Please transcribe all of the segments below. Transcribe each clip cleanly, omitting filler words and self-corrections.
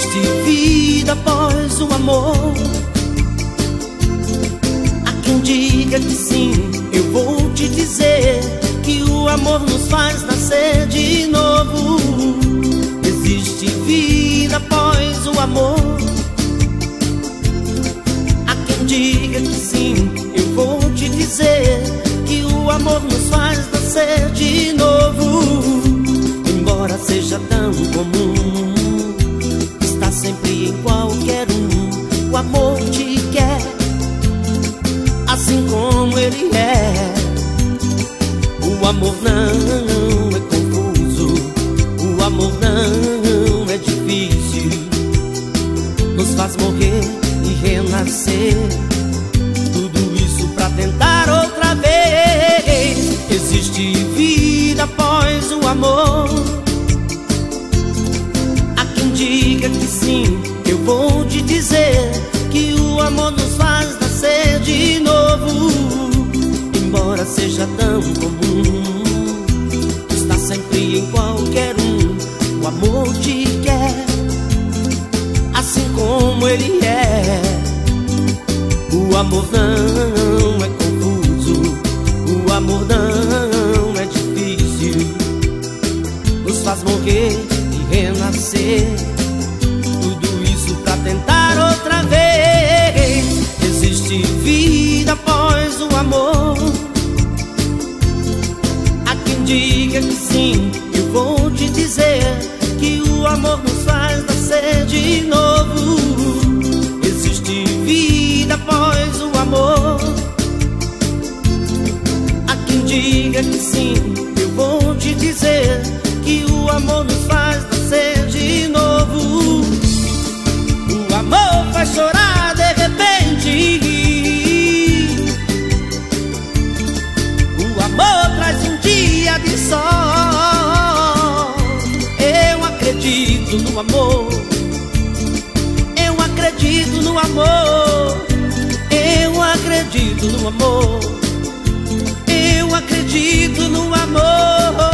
Existe vida após o amor. Há quem diga que sim, eu vou te dizer que o amor nos faz nascer de novo. Existe vida após o amor. Há quem diga que sim, eu vou te dizer que o amor nos faz nascer de novo. Embora seja tão comum, está sempre em qualquer um. O amor te quer, assim como ele é. O amor não é confuso, o amor não é difícil. Nos faz morrer e renascer, tudo isso pra tentar outra vez. Existe vida após o amor. Há quem diga que sim, eu vou te dizer que o amor nos faz nascer de novo. Embora seja tão comum, está sempre em qualquer um. O amor te quer, assim como ele é. O amor não é confuso, o amor não é difícil. Nos faz morrer e renascer, tudo isso pra tentar outra vez. Existe vida após o amor. Há quem diga que sim, eu vou te dizer que o amor nos faz nascer de novo. Existe vida após o amor. Há quem diga que sim, eu vou te dizer que o amor nos faz nascer de novo. O amor faz chorar de repente, o amor traz um dia de sol. Eu acredito no amor, eu acredito no amor, eu acredito no amor, eu acredito no amor.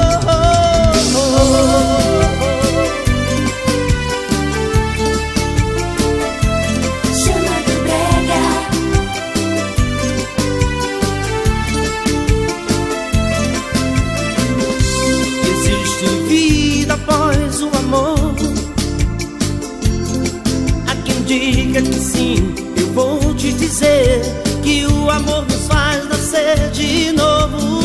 Após o amor, há quem diga que sim, eu vou te dizer que o amor nos faz nascer de novo.